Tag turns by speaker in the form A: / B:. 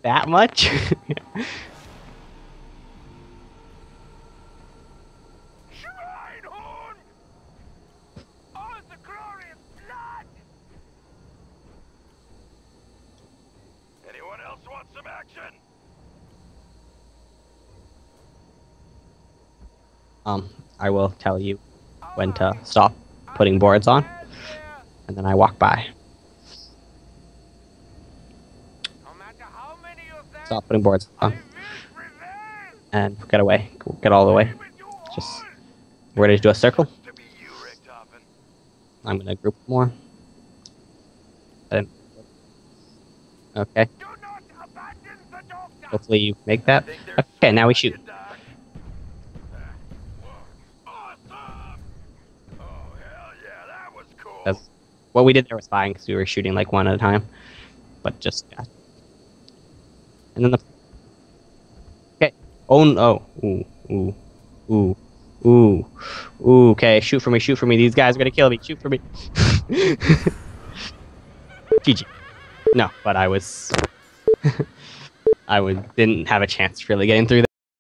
A: that much?
B: Schweinhund! All the glorious blood! Anyone else want some action?
A: I will tell you when to stop putting boards on, and then I walk by.
B: No matter how many of them,
A: Stop putting boards
B: I
A: on,
B: will prevail!
A: and get away. Get all the way. Just, we're ready to do a circle.
B: To be you, Richthofen.
A: I'm gonna group more. Okay.
B: Do not abandon the doctor!
A: Hopefully you make that. Okay, now we shoot.
B: Awesome! Oh, hell yeah, that was cool.
A: That's, what we did there was fine because we were shooting like one at a time, but just yeah. And then the okay. Oh no! Ooh, ooh, ooh, ooh, ooh. Okay, shoot for me! Shoot for me! These guys are gonna kill me! Shoot for me! GG. No, but I didn't have a chance really getting through that.